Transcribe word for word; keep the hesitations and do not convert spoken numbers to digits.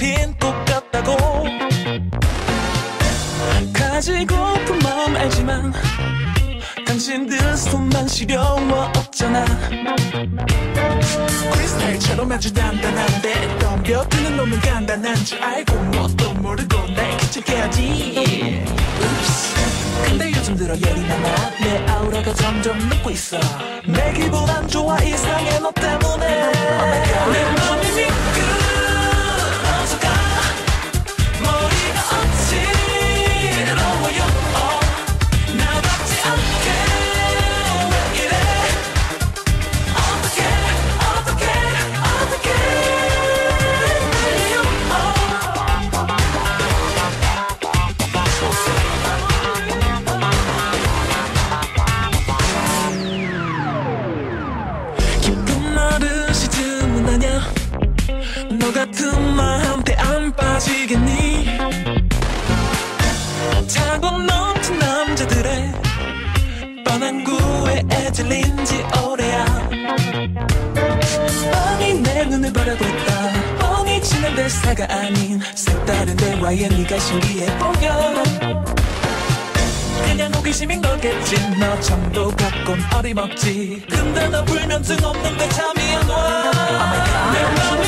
핀 똑같다고. 가지고픈 마음 알지만 당신들 손만 시려워 없잖아. 크리스탈처럼 아주 단단한데 덤벼드는 놈은 간단한 줄 알고 뭣도 모르고 날 귀찮게 하지. 근데 요즘 들어 열이 많아. 내 아우라가 점점 녹고 있어. 내 기분 안 좋아 이상해 너 때문에. 내 맘이 미끄러져가. 머리가 어지러워요. 나답지 않게 왜 이래. 어떡해 어떡해 어떡해. 깊은 어르시 주문하냐. 너 같은 마음한테 안 빠지겠니. 자국 넘친 남자들의 뻔한 구에 애질린 지 오래야. 뻔히 내 눈을 바라고 있다. 뻔히 지난 대사가 아닌 색다른 대화에 네가 신기해 보여. 그냥 호기심인 거겠지. 너 정도 갖곤 어림없지. 근데 너 불면증 없는데 잠이 안 와. 내 맘